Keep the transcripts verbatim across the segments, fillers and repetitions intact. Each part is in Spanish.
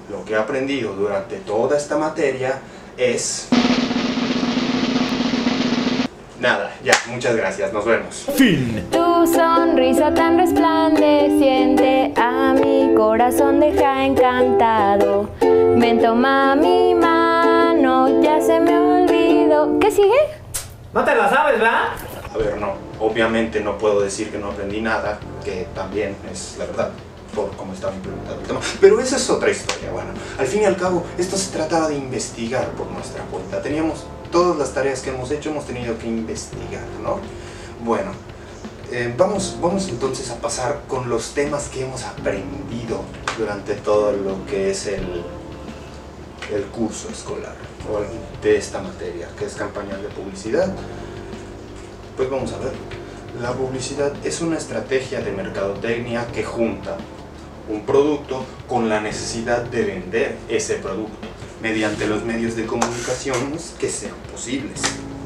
Lo que he aprendido durante toda esta materia es... Nada, ya, muchas gracias, nos vemos. Fin. Tu sonrisa tan resplandeciente a mi corazón deja encantado. Ven, toma mi mano, ya se me olvidó. ¿Qué sigue? No te la sabes, ¿verdad? A ver, no, obviamente no puedo decir que no aprendí nada, que también es la verdad, por cómo estaba implementado el tema. Pero esa es otra historia. Bueno, al fin y al cabo, esto se trataba de investigar por nuestra cuenta. Teníamos todas las tareas que hemos hecho, hemos tenido que investigar, ¿no? Bueno, eh, vamos, vamos entonces a pasar con los temas que hemos aprendido durante todo lo que es el, el curso escolar o de esta materia, que es campañas de publicidad. Pues vamos a ver. La publicidad es una estrategia de mercadotecnia que junta un producto con la necesidad de vender ese producto mediante los medios de comunicación que sean posibles.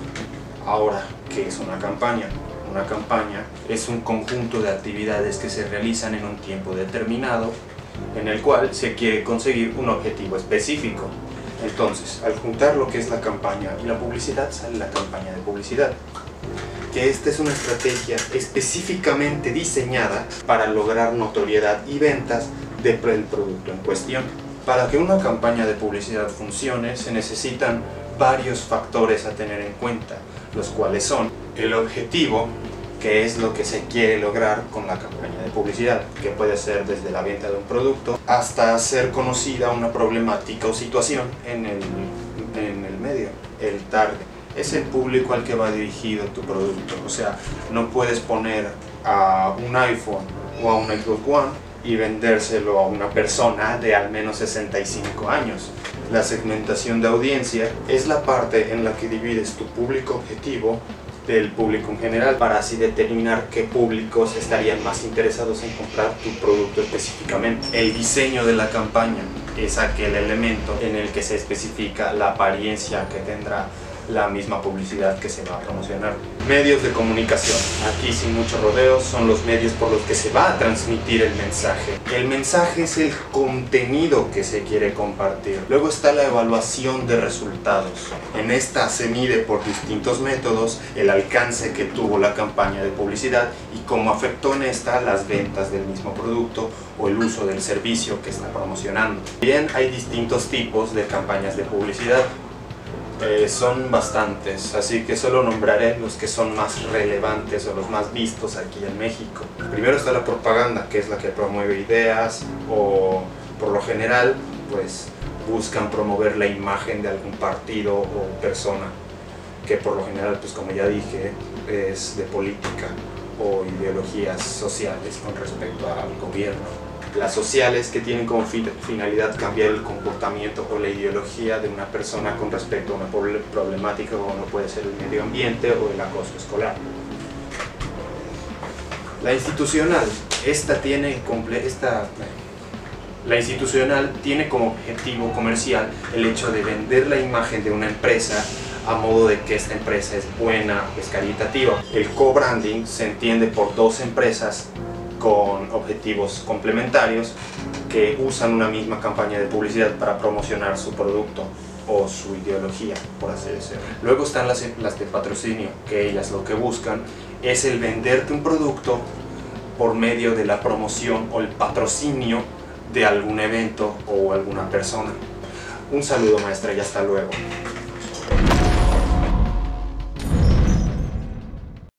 Ahora, ¿qué es una campaña? Una campaña es un conjunto de actividades que se realizan en un tiempo determinado en el cual se quiere conseguir un objetivo específico. Entonces, al juntar lo que es la campaña y la publicidad, sale la campaña de publicidad. Que esta es una estrategia específicamente diseñada para lograr notoriedad y ventas del producto en cuestión. Para que una campaña de publicidad funcione, se necesitan varios factores a tener en cuenta, los cuales son el objetivo, que es lo que se quiere lograr con la campaña de publicidad, que puede ser desde la venta de un producto hasta hacer conocida una problemática o situación en el, en el medio. El target es el público al que va dirigido tu producto, o sea, no puedes poner a un iPhone o a un Xbox One y vendérselo a una persona de al menos sesenta y cinco años. La segmentación de audiencia es la parte en la que divides tu público objetivo del público en general para así determinar qué públicos estarían más interesados en comprar tu producto específicamente. El diseño de la campaña es aquel elemento en el que se especifica la apariencia que tendrá la misma publicidad que se va a promocionar. Medios de comunicación. Aquí, sin muchos rodeos, son los medios por los que se va a transmitir el mensaje. El mensaje es el contenido que se quiere compartir. Luego está la evaluación de resultados. En esta se mide por distintos métodos el alcance que tuvo la campaña de publicidad y cómo afectó en esta las ventas del mismo producto o el uso del servicio que está promocionando. Bien, hay distintos tipos de campañas de publicidad. Eh, son bastantes, así que solo nombraré los que son más relevantes o los más vistos aquí en México. Primero está la propaganda, que es la que promueve ideas o, por lo general, pues buscan promover la imagen de algún partido o persona, que por lo general, pues como ya dije, es de política o ideologías sociales con respecto al gobierno. Las sociales, que tienen como finalidad cambiar el comportamiento o la ideología de una persona con respecto a una problemática como no puede ser el medio ambiente o el acoso escolar. La institucional, esta tiene, esta, la institucional tiene como objetivo comercial el hecho de vender la imagen de una empresa a modo de que esta empresa es buena, es caritativa. El co-branding se entiende por dos empresas con objetivos complementarios que usan una misma campaña de publicidad para promocionar su producto o su ideología, por así decirlo. Luego están las, las de patrocinio, que ellas lo que buscan es el venderte un producto por medio de la promoción o el patrocinio de algún evento o alguna persona. Un saludo, maestra, y hasta luego.